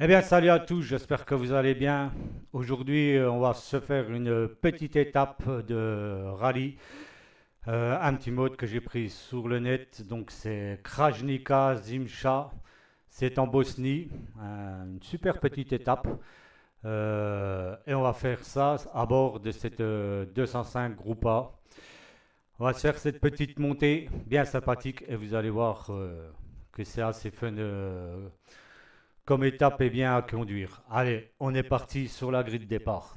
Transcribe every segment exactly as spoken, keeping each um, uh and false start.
bien, salut à tous, j'espère que vous allez bien. Aujourd'hui, euh, on va se faire une petite étape de rallye. Euh, un petit mode que j'ai pris sur le net, donc c'est Krajnika Zimcha. C'est en Bosnie, euh, une super petite étape. Euh, et on va faire ça à bord de cette euh, deux cent cinq Groupe A. On va se faire cette petite montée bien sympathique et vous allez voir euh, que c'est assez fun euh, comme étape et bien à conduire. Allez, on est parti sur la grille de départ.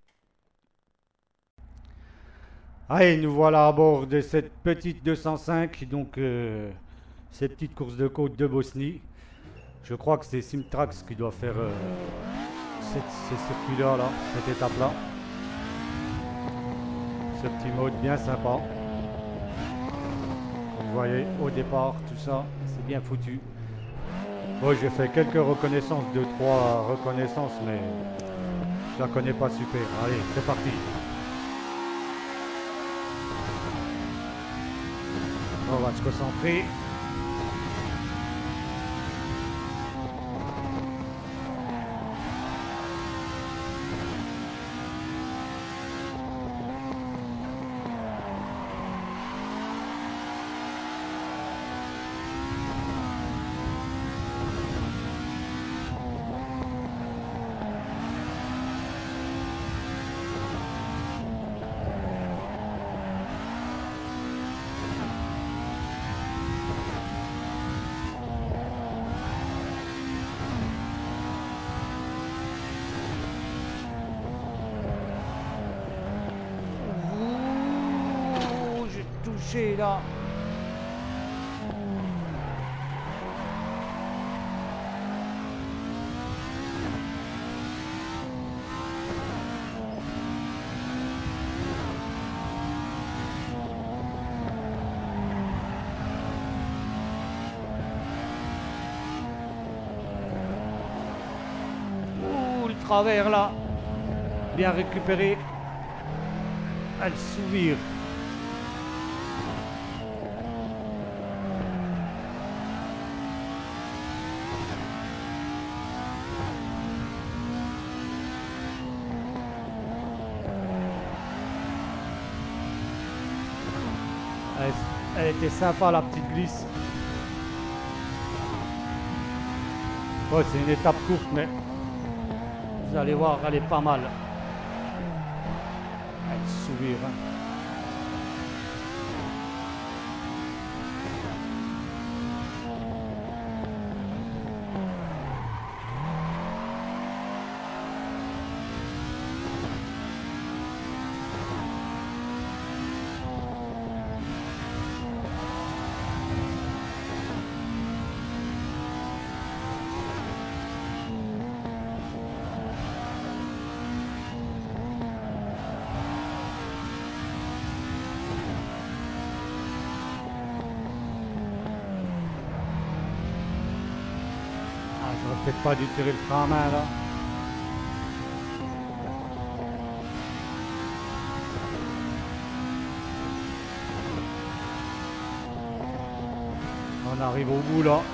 Allez, nous voilà à bord de cette petite deux cent cinq, donc euh, cette petite course de côte de Bosnie. Je crois que c'est Simtrax qui doit faire euh, cette, ce circuit-là, là, cette étape-là. Ce petit mode bien sympa. Vous voyez, au départ, tout ça, c'est bien foutu. Bon, j'ai fait quelques reconnaissances, deux, trois reconnaissances, mais je la connais pas super. Allez, c'est parti. On va se concentrer. Ouh, j'ai touché là. Ouh, le travers là. Bien récupéré. Elle sourire. Elle, elle était sympa la petite glisse. Bon, c'est une étape courte, mais vous allez voir, elle est pas mal. Elle sourire. Hein. Ah, j'aurais peut-être pas dû tirer le frein à main là. On arrive au bout là.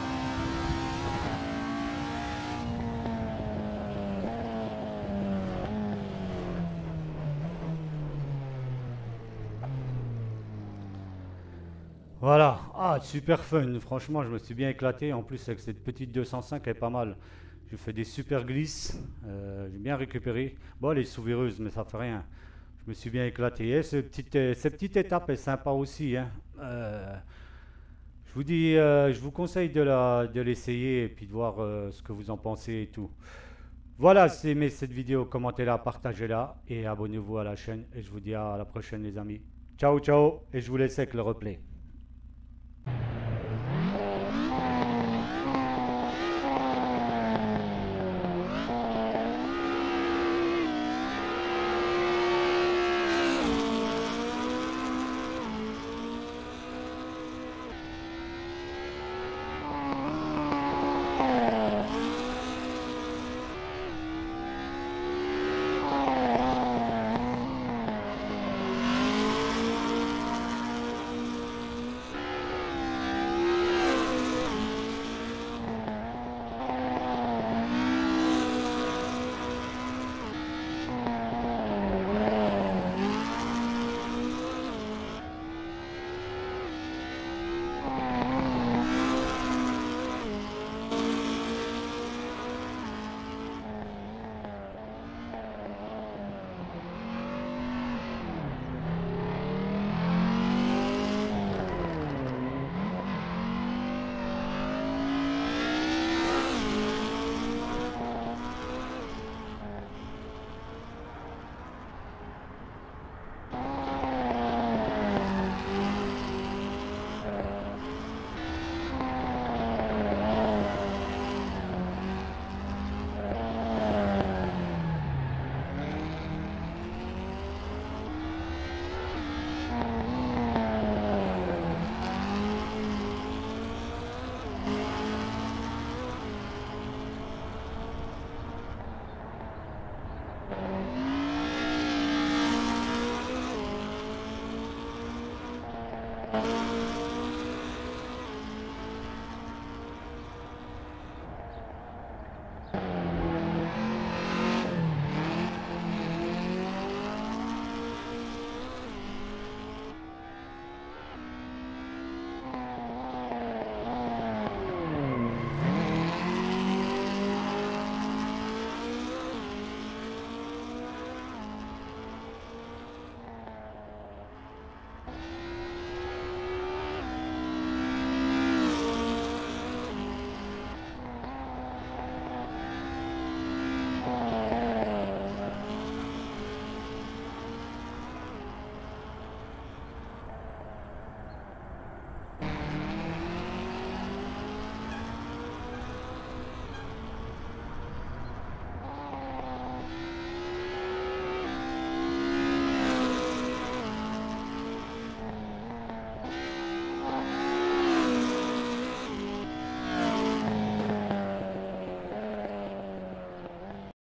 Voilà, ah super fun, franchement je me suis bien éclaté, en plus avec cette petite deux cent cinq elle est pas mal. J'ai fait des super glisses, euh, j'ai bien récupéré. Bon elle est souvireuse mais ça fait rien, je me suis bien éclaté. Et ce petit, euh, cette petite étape est sympa aussi. Hein. Euh, je vous dis, euh, je vous conseille de la, de l'essayer et puis de voir euh, ce que vous en pensez et tout. Voilà, si vous aimez cette vidéo, commentez-la, partagez-la et abonnez-vous à la chaîne. Et je vous dis à la prochaine les amis. Ciao ciao et je vous laisse avec le replay.